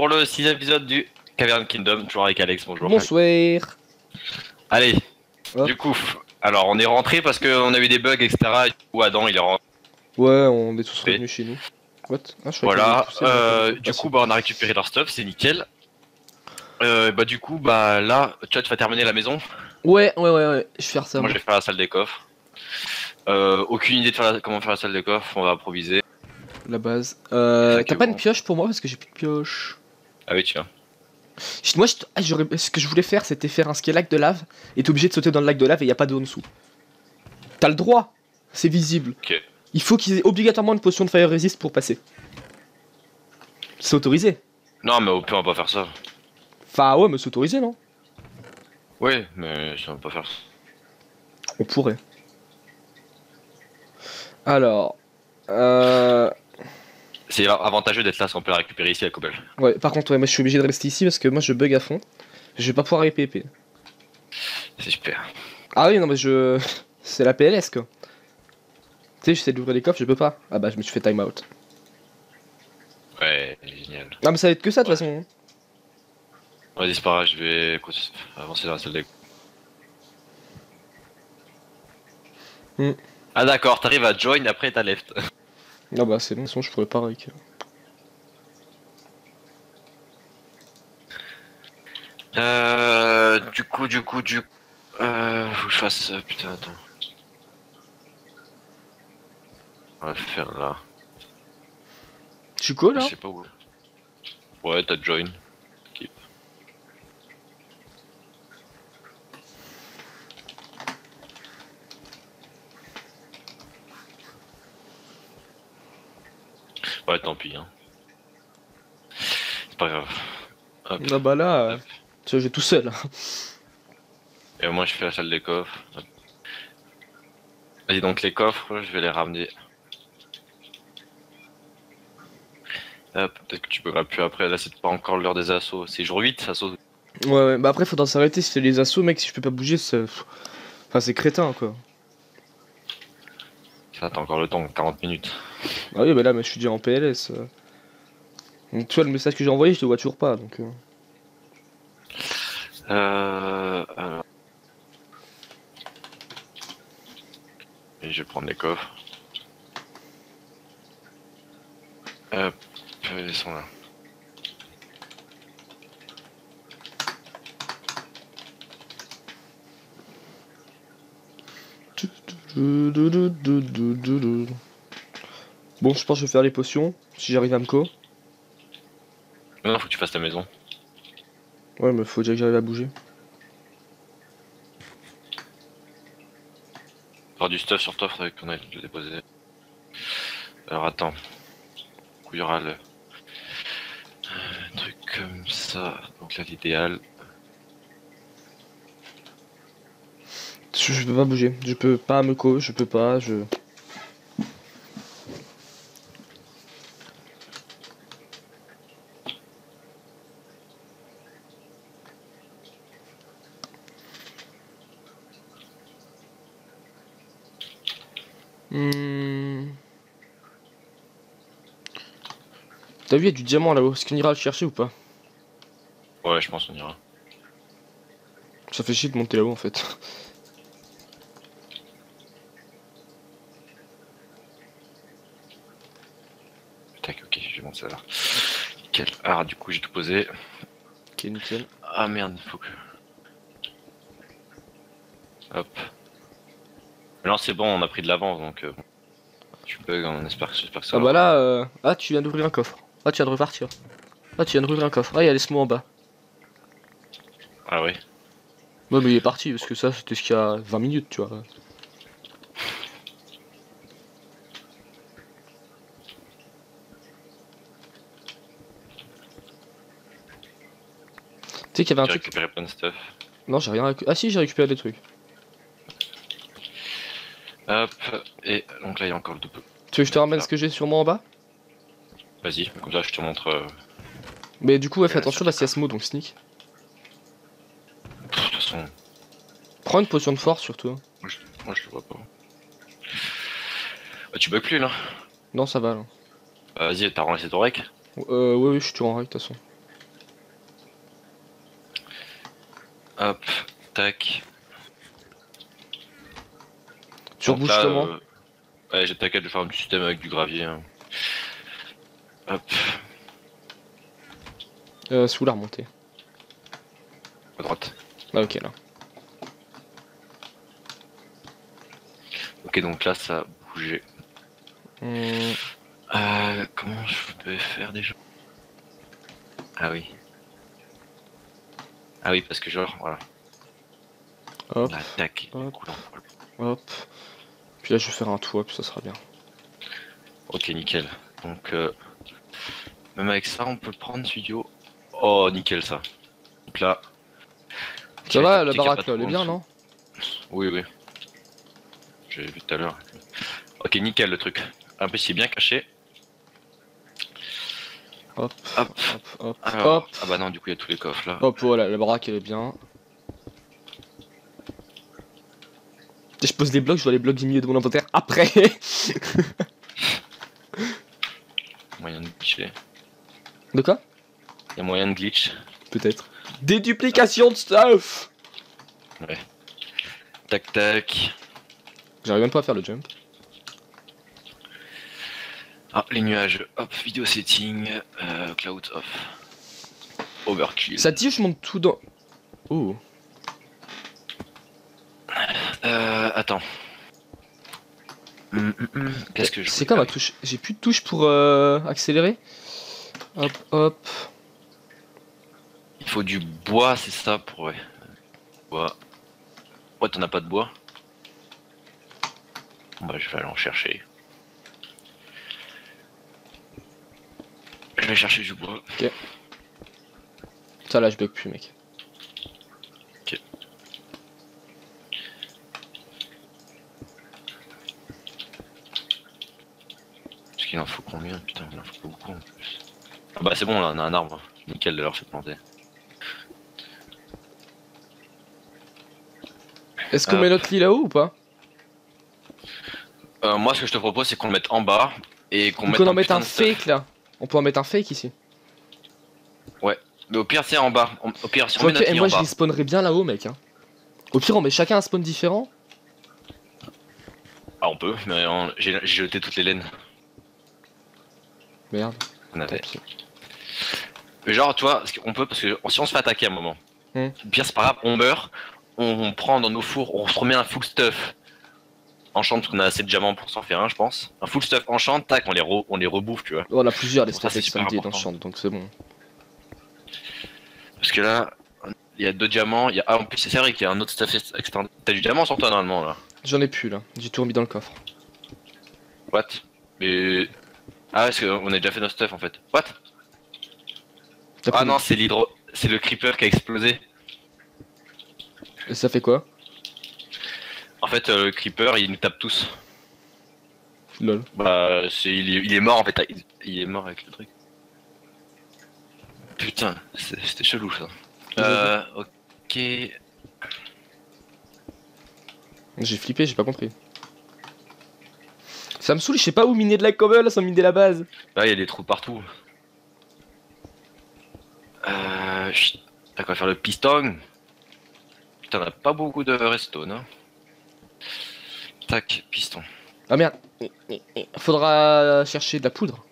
pour le 6ème épisode du Cavern Kingdom, toujours avec Alex, bonjour. Bonsoir. Allez, Hop. du coup, alors on est rentré parce qu'on a eu des bugs, etc. Et du coup, Adam il est rentré. Ouais, on est tous revenus chez nous. What? Ah, je croyais Voilà, qu'il y avait poussé, du coup, bah, on a récupéré leur stuff, c'est nickel. Bah, du coup, bah là, tu vas terminer la maison. Ouais, je vais faire ça. Moi, je vais faire la salle des coffres. Aucune idée de comment faire la salle des coffres, on va improviser. La base. Ça T'as qui est pas bon. une pioche pour moi parce que j'ai plus de pioche. Ah oui, tiens. Moi, ce que je voulais faire, c'était faire un lac de lave et t'es obligé de sauter dans le lac de lave et y a pas d'eau en dessous. T'as le droit, c'est visible. Ok. Il faut qu'ils aient obligatoirement une potion de fire resist pour passer. C'est autorisé. Non, mais au pire, on va pas faire ça. Enfin, ouais, mais c'est autorisé, non? Ouais, mais ça va pas faire ça. On pourrait. Alors. C'est avantageux d'être là si on peut la récupérer ici à Cobble. Ouais, par contre, ouais, moi je suis obligé de rester ici parce que moi je bug à fond. Je vais pas pouvoir épée. C'est super. Ah oui, non, mais je. C'est la PLS quoi. Tu sais, j'essaie d'ouvrir les coffres, je peux pas. Ah bah, je me suis fait time out. Ouais, génial. Non, mais ça va être que ça de toute façon. Vas-y, c'est pas grave, je vais avancer dans la salle des... Ah d'accord, t'arrives à join après t'as left. Non, bah, c'est bon, sinon je pourrais pas avec. Du coup, faut que je fasse... putain, attends. On va le faire là. Tu quoi là? Je sais pas où. Ouais, t'as join. Keep. Ouais, tant pis, hein. C'est pas grave. Hop. Ah bah là, tu vois, j'ai tout seul. Et moi, je fais la salle des coffres. Hop. Vas-y, donc les coffres, je vais les ramener. Hop, peut-être que tu peux plus après, là c'est pas encore l'heure des assauts. C'est jour 8, assaut. Ouais, bah après faudra s'arrêter si c'est les assauts, mec, si je peux pas bouger, c'est. Enfin, c'est crétin quoi. Ça, t'as encore le temps, 40 minutes. Ah oui, bah là, mais je suis déjà en PLS. Donc, tu vois, le message que j'ai envoyé, je te vois toujours pas donc. Alors... Et je vais prendre les coffres. Hop, ils sont là. Bon, je pense que je vais faire les potions, si j'arrive à me co. Non, faut que tu fasses ta maison. Ouais, mais faut déjà que j'arrive à bouger. Avoir du stuff sur toi, faudrait qu'on aille le déposer. Alors attends. Du coup, il y aura le... un truc comme ça. Donc là, l'idéal... Je peux pas bouger, je peux pas me co, je peux pas, je... T'as vu, il y a du diamant là-haut, est-ce qu'on ira le chercher ou pas? Ouais, je pense qu'on ira. Ça fait chier de monter là-haut en fait. Tac, ok, je vais monter ça là. Nickel. Ah, du coup, j'ai tout posé. Ok, nickel. Ah merde, faut que... Hop. Non, c'est bon, on a pris de l'avance, donc... tu bug, j'espère que ça Ah va. bah là, ah tu viens d'ouvrir un coffre. Ah tu viens de repartir. Ah tu viens d'ouvrir un coffre. Ah il y a les smos en bas. Ah ouais. Ouais mais il est parti parce que ça c'était ce qu'il y a 20 minutes tu vois. Tu sais qu'il y avait un J'ai truc... récupéré plein de stuff. Non j'ai rien... Ah si j'ai récupéré des trucs. Hop, et donc là il y a encore le double. Tu veux que je te ramène ce que j'ai sur moi en bas? Vas-y, comme ça je te montre... Mais du coup ouais fais Ouais, attention ça là c'est Asmo donc sneak. De toute façon, Prends une potion de force surtout. moi je le vois pas. Bah, tu bugs plus là. Non ça va là. Vas-y, t'as relancé ton rec. Ouais je suis toujours en règle de toute façon. tac. Tu Donc rebouches là, comment ouais, j'ai t'inquiète de faire un petit système avec du gravier. Hein. Hop, Sous la remontée. à droite. Ah ok là. Ok, donc là, ça a bougé. Hmm, Comment je peux faire déjà? Ah oui. Ah oui, parce que genre, voilà. hop, Là, tac. hop. Cool. hop. Puis là je vais faire un toit, puis ça sera bien. Ok, nickel. Donc, même avec ça, on peut le prendre, studio. Oh, nickel ça. Donc là, Ça va, la j'avais capté qu'il y a baraque pas là, de elle est trou en bien, dessous. non? Oui, oui. J'ai vu tout à l'heure. Ok, nickel le truc. En plus, il est bien caché. Hop, Hop. hop, hop, Alors, hop. ah bah non, du coup, il y a tous les coffres là. Hop, voilà, la baraque elle est bien. Et je pose les blocs, je vois les blocs du milieu de mon inventaire après. Moyen de glitcher. De quoi? Il y a moyen de glitch. Peut-être. Déduplication de stuff. Ouais. Tac tac. J'arrive même pas à faire le jump. Ah, les nuages. Hop, vidéo setting. Cloud off. Overkill. Ça dit je monte tout dans... Oh. Attends. Qu'est-ce que je C'est voulais quoi ma faire touche? J'ai plus de touche pour accélérer. Hop, hop. Il faut du bois, c'est ça pour... Ouais. Bois. Ouais, t'en as pas de bois? Bon, bah, je vais aller en chercher. Je vais chercher du bois. Ça là je bug plus mec. Ok. Parce qu'il en faut combien? Putain, il en faut pas beaucoup en plus. Ah bah c'est bon là, on a un arbre. Nickel de leur fait planter. Est-ce qu'on met notre lit là-haut ou pas? Moi ce que je te propose c'est qu'on le mette en bas et qu'on Ou mette qu'on en un mette putain un de stuff. fake là. On peut en mettre un fake ici. Mais au pire c'est en bas. Au pire si on Ok, met notre et lit moi en je bas. respawnerai bien là-haut mec. Hein. Au pire on met chacun un spawn différent. Ah on peut, mais j'ai jeté toutes les laines Merde, qu'on tant avait. pis. Mais genre tu vois, on peut parce que si on se fait attaquer à un moment, Hmm. au pire c'est pas grave, on meurt, on prend dans nos fours, on se remet un full stuff. Enchant parce qu'on a assez de diamants pour s'en faire un je pense. Un full stuff enchant, tac, on les rebouffe tu vois. On a plusieurs des Pour ça, stuff c'est super extended dans important. ce champ donc c'est bon. Parce que là, il y a 2 diamants, il y a... Ah en plus c'est vrai qu'il y a un autre stuff extended. T'as du diamant sur toi normalement là. J'en ai plus là, j'ai tout remis dans le coffre. What? Mais... Ah parce qu'on a déjà fait notre stuff en fait. What? T'as Ah pris non c'est l'hydro... C'est le creeper qui a explosé. Et ça fait quoi? En fait le creeper il nous tape tous. Lol. Bah il est mort en fait, il est mort avec le truc. Putain, c'était chelou ça. Ok. J'ai flippé, j'ai pas compris. Ça me saoule, je sais pas où miner de la cobble sans miner la base. Là il y a des trous partout. Chut. T'as quoi faire le piston? Putain, on a pas beaucoup de redstone. Hein. Tac, piston. Ah merde. Faudra chercher de la poudre.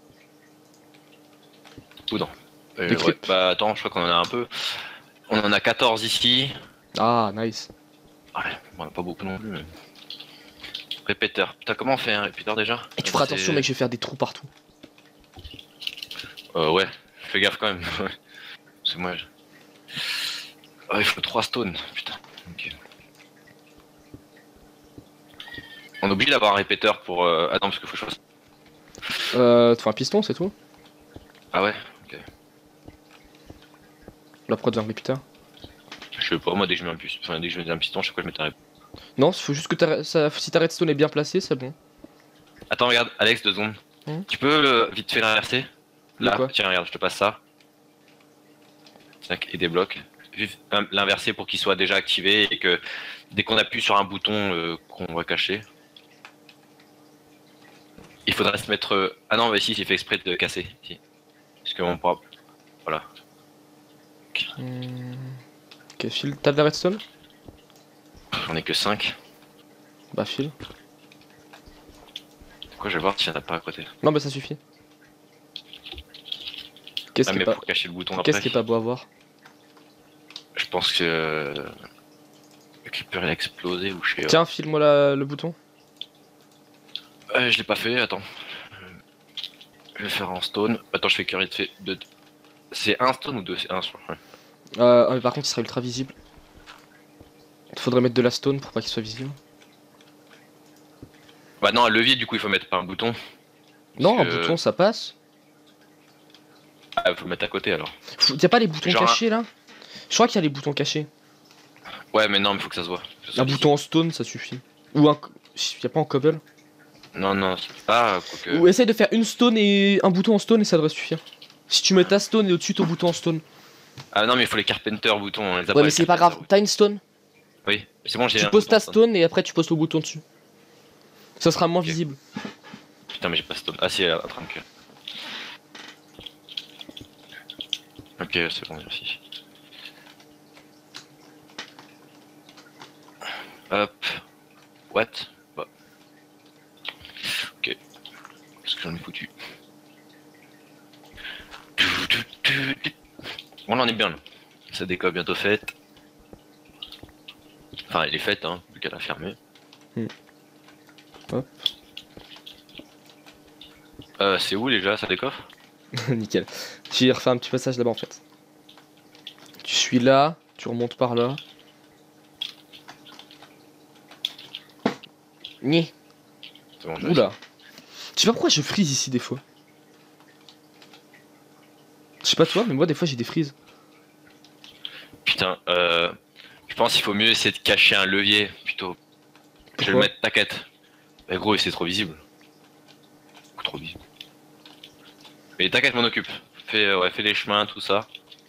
Poudre. Des Ouais, creeps. bah attends, je crois qu'on en a un peu. On en a 14 ici. Ah, nice. Ouais, on en a pas beaucoup non plus. Mais... Répéteur. Putain, comment on fait un répéteur déjà? Et tu feras attention mec, je vais faire des trous partout. Ouais, fais gaffe quand même. C'est moi. Oh, il faut 3 stones. Putain. Ok. On est obligé d'avoir un répéteur pour. Attends, parce qu'il faut que je fasse. Tu fais un piston, c'est tout? Ah ouais? Ok. La prod d'un répéteur. Je sais pas, moi dès que je mets un piston, enfin, dès que je mets un piston, chaque fois je mets un répéteur. Non, faut juste que si ta redstone est bien placée, c'est bon. Attends, regarde, Alex, 2 secondes. Tu peux vite fait l'inverser? Là, quoi tiens, regarde, je te passe ça. Tac, et des blocs. Juste l'inverser pour qu'il soit déjà activé et que dès qu'on appuie sur un bouton qu'on va cacher, il faudrait se mettre. Ah non, mais si, j'ai fait exprès de casser. Si. Parce qu'on pourra. Voilà. Ok, file. T'as de la redstone? J'en ai que 5. Bah file. Quoi, je vais voir s'il y en a pas à côté. Non bah ça suffit. Qu'est-ce Ah, qui est mais pas... pour cacher le bouton après. Qu'est-ce qui est pas beau à voir? Je pense que. Le creeper il a explosé ou je sais. Tiens, file-moi le bouton. Je l'ai pas fait, attends. Je vais le faire en stone. Attends, je fais curry de fait. C'est un stone ou deux? C'est un stone. Ouais. Mais par contre, il sera ultra visible. Faudrait mettre de la stone pour pas qu'il soit visible. Bah non, un levier du coup il faut mettre pas un bouton. Non, un que- bouton ça passe. Ah, faut le mettre à côté alors. Y'a pas les boutons Genre cachés là? Je crois qu'il y a les boutons cachés. Ouais, mais non, mais faut que ça se voit. Que ça soit Un bouton en stone ça suffit. Ou un. Y'a pas en cobble? Non, non, c'est pas. Quoique. Ou essaye de faire une stone et un bouton en stone et ça devrait suffire. Si tu mets ta stone et au-dessus ton bouton en stone. Ah non, mais il faut les carpenter boutons. On les a Ouais, mais les c'est pas carpenter grave. T'as une stone. Oui, c'est bon, j'ai Tu un poses bouton ta stone et après tu poses le bouton dessus. Ça sera moins Ok. visible. Putain, mais j'ai pas stone. Ah, si, en train de que. Ok, c'est bon, merci. Hop. What? Bah. Ok. Qu'est-ce que j'en ai foutu? Bon, là on est bien là. Sa déco est bientôt faite. Enfin, elle est faite, hein, vu qu'elle a fermé. Hop. C'est où déjà sa déco? Nickel. J'ai refait un petit passage là-bas en fait. Tu suis là, tu remontes par là. Ni. C'est bon, Oula. Je sais pas pourquoi je freeze ici des fois. Je sais pas toi, mais moi des fois j'ai des freezes. Putain, je pense qu'il faut mieux essayer de cacher un levier plutôt. Je vais le Pourquoi mettre taquette. Mais gros, c'est trop visible. Beaucoup trop visible. Mais t'inquiète, m'en occupe. Fais les chemins, tout ça.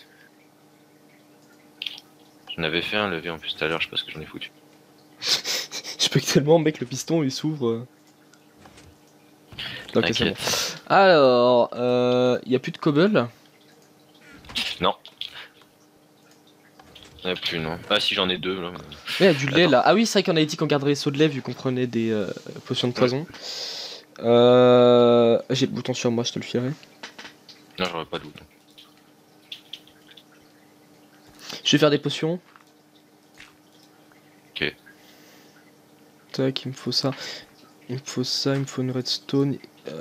J'en avais fait un levier en plus tout à l'heure, je sais pas ce que j'en ai foutu. Je peux que tellement mec le piston il s'ouvre. Ok, c'est bon. T'inquiète. Alors, y a plus de cobble. Non. Y'en a plus, non. Ah si, j'en ai deux là. Mais y a du lait Attends. là. Ah oui, c'est vrai qu'on avait dit qu'on garderait les sauts de lait vu qu'on prenait des potions de poison. J'ai le bouton sur moi, je te le filerai. Non, j'aurais pas de doute. Je vais faire des potions. Ok. Tac, il me faut ça. Il me faut ça, il me faut une redstone.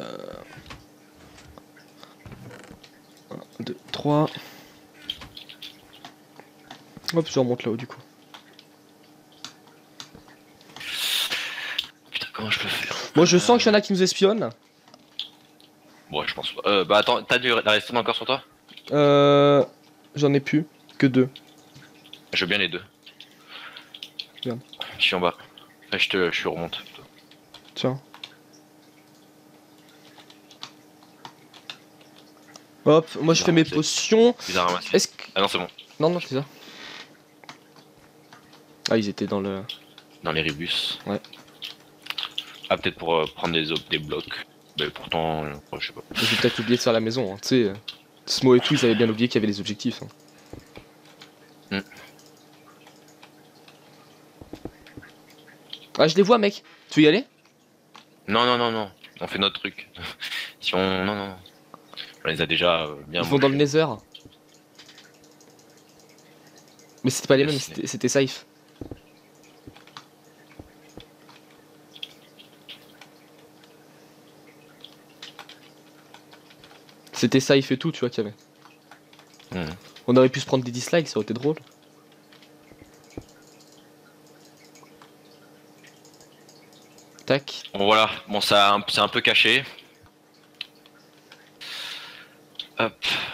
1, 2, 3. Hop, je remonte là-haut du coup. Putain, comment je peux faire? Moi je sens qu'il y en a qui nous espionnent. Ouais, je pense pas. Bah attends, t'as la redstone encore sur toi? J'en ai plus que 2. Je veux bien les deux. Regarde. Je suis en bas. Là, je remonte. Tiens. Hop, moi je fais mes potions. Bizarre à ramasser. Est-ce que... Ah non, c'est bon. Non, non, c'est ça. Ah, ils étaient dans le... Dans les rébus. Ouais. Ah, peut-être pour prendre des blocs. Mais pourtant, je sais pas. J'ai peut-être oublié de faire la maison, hein. Tu sais... Smo et tout, ils avaient bien oublié qu'il y avait les objectifs. Hein. Ah, je les vois, mec. Tu veux y aller? Non, non, non, non. On fait notre truc. Si on... Non, non. On les a déjà bien... Ils vont dans le mangés. Nether. Mais c'était pas les Yes, mêmes, c'était safe. C'était safe et tout, tu vois qu'il y avait. Mhm. On aurait pu se prendre des dislikes, ça aurait été drôle. Tac. Bon, voilà. Bon, ça, c'est un peu caché. Hop.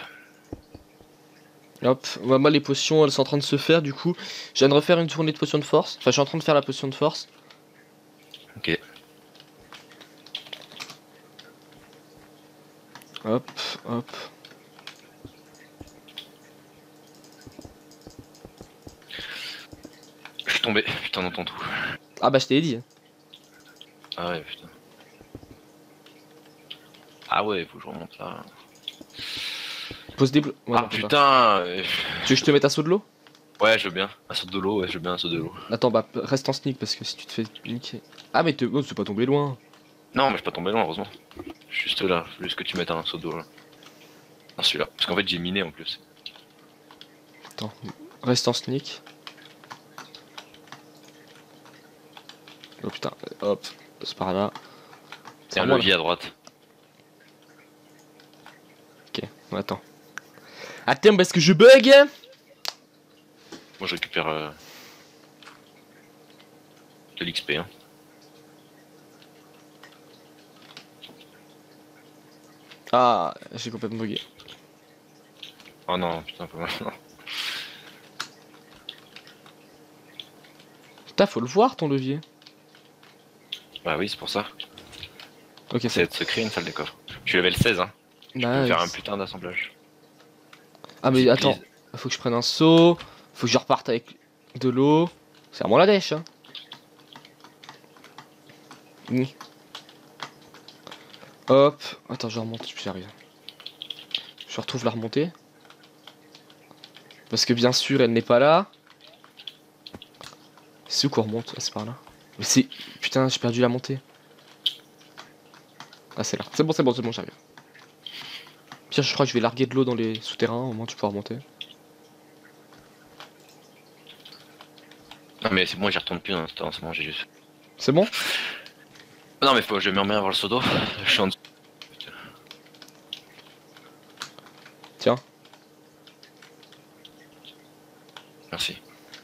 Hop, moi les potions elles sont en train de se faire du coup. Je viens de refaire une tournée de potions de force. Enfin je suis en train de faire la potion de force. Ok. Hop, hop. Je suis tombé. Putain, dans ton trou. Ah bah je t'ai dit. Ah ouais, putain. Ah ouais, faut que je remonte là. Pose des blocs. Ouais, Ah non, faut pas. putain. Tu veux que je te mette un saut de l'eau? Ouais, je veux bien. Un saut de l'eau, ouais, je veux bien un saut de l'eau. Attends, bah reste en sneak parce que si tu te fais niquer. Ah, mais oh, c'est pas tombé loin. Non, mais je suis pas tombé loin, heureusement. Juste là, juste que tu mettes un saut d'eau là. Non, celui-là. Parce qu'en fait, j'ai miné en plus. Attends, reste en sneak. Oh putain, hop, c'est par là. C'est un levier à droite. Ok, attends. Attends, parce que je bug. Moi, je récupère de l'XP. Hein. Ah, j'ai complètement bugué. Oh non, putain, pas mal. Putain, faut le voir ton levier. Bah oui, c'est pour ça. Ok, C'est de se créer une salle des coffres. Je suis level 16, hein. Je peux faire un putain d'assemblage. Ah, mais attends, faut que je prenne un seau. Faut que je reparte avec de l'eau. C'est vraiment la dèche, hein. Oui. Hop, attends, je remonte, j'y arrive. Je retrouve la remontée. Parce que bien sûr, elle n'est pas là. C'est où qu'on remonte? Ah, c'est par là. Mais c'est... Putain, j'ai perdu la montée. Ah, c'est là. C'est bon, j'arrive. Pire, je crois que je vais larguer de l'eau dans les souterrains, au moins tu pourras remonter. Non mais c'est bon, j'y retourne plus dans ce moment, j'ai juste... C'est bon? Non mais faut que je me remets à voir le seau d'eau. Je suis en dessous. Tiens. Merci.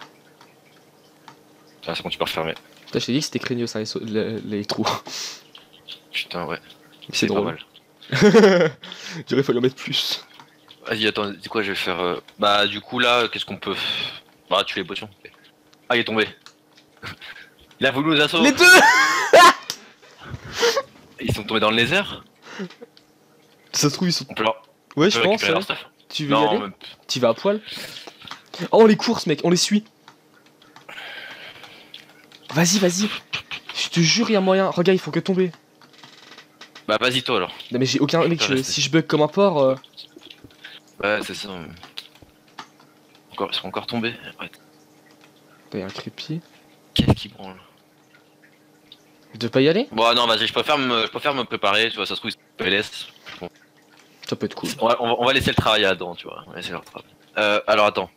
Ah, c'est bon, tu peux refermer. Putain, je t'ai dit que c'était craignos hein, les trous. Putain, ouais. C'est pas drôle. mal. J'aurais fallu en mettre plus. Vas-y, attends, c'est quoi, je vais faire... Bah du coup là, qu'est-ce qu'on peut... Bah tu fais les potions. Ah, il est tombé. Il a voulu nous assauter. Les deux. Ils sont tombés dans le laser. Ça se trouve, ils sont... On peut leur... Ouais, je pense. récupérer leur Ouais. stuff. Tu veux y Non, aller? mais... Tu vas à poil? Oh, on les course, mec, on les suit. Vas-y, vas-y. Je te jure, il y a moyen. Regarde, il faut que tomber. Bah vas-y toi alors. Non, mais j'ai aucun. Mec, si je bug comme un porc. Ouais, c'est ça. Ils sont encore tombés. Ouais. Il y a un creepy. Qu'est-ce qui branle? De pas y aller? Bon, non, vas-y, je préfère me préparer, tu vois, ça se trouve, ils se laissent. Bon. Ça peut être cool. On va laisser le travail à Adam, tu vois. On va laisser leur travail. Alors attends.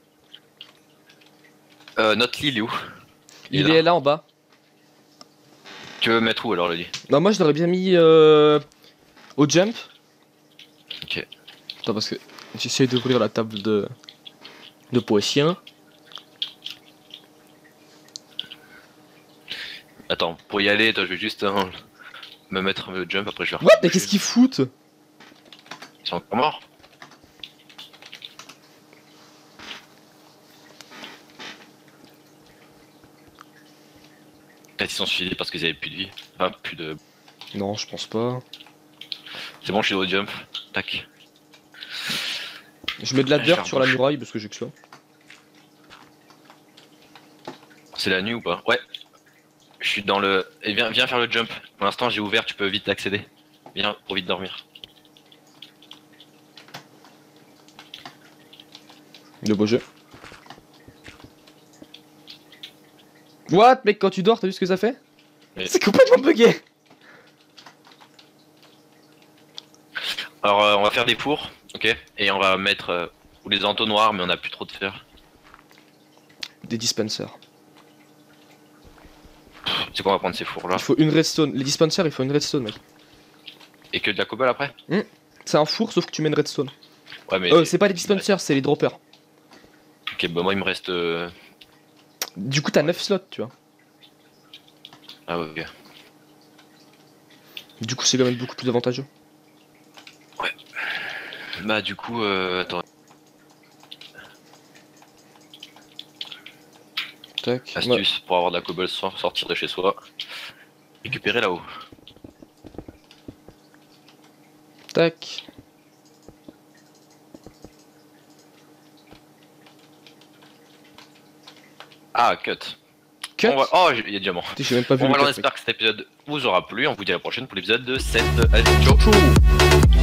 Notre lit, il est où? Il est là en bas. Tu veux mettre où alors le lit? Non, moi je l'aurais bien mis au jump. Ok. Attends, parce que j'essaie d'ouvrir la table de poissons. Attends, pour y aller, toi, je vais juste me mettre le jump, après je vais... What? Mais qu'est-ce qu'ils foutent? Ils sont encore morts? Peut-être ils sont suicidés parce qu'ils avaient plus de vie. Enfin, plus de... Non, je pense pas. C'est bon, je suis au jump. Tac. Je mets de la dirt sur la muraille parce que j'ai que ça. C'est la nuit ou pas? Ouais. Je suis dans le... Et viens faire le jump. Pour l'instant, j'ai ouvert, tu peux vite accéder. Viens, pour vite dormir. Le beau jeu. What? Mec, quand tu dors, t'as vu ce que ça fait? Oui. C'est complètement bugué. Alors, on va faire des fours, ok? Et on va mettre... ou les entonnoirs, mais on a plus trop de fer. Des dispensers. C'est quoi, on va prendre ces fours là? Il faut une redstone. Les dispensers, il faut une redstone, mec. Et que de la cobble après? C'est un four, sauf que tu mets une redstone. Ouais, mais... C'est pas les dispensers, c'est les droppers. Ok, bah moi il me reste... Du coup, t'as 9 slots, tu vois. Ah ouais, ok. Du coup, c'est quand même beaucoup plus avantageux. Ouais. Bah du coup, attends. Tac. Astuce pour avoir de la cobble sans sortir de chez soi. Récupérer là-haut. Tac. Ah, cut. Cut. Oh, il y a diamant. J'ai même pas vu Bon, le voilà, on cut, espère mec. que cet épisode vous aura plu. On vous dit à la prochaine pour l'épisode de 7. Allez, ciao. Ciao.